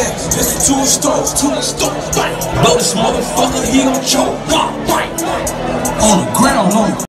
Listen to his stories, bang. Blow this motherfucker, he gon' choke, bang. On the ground, on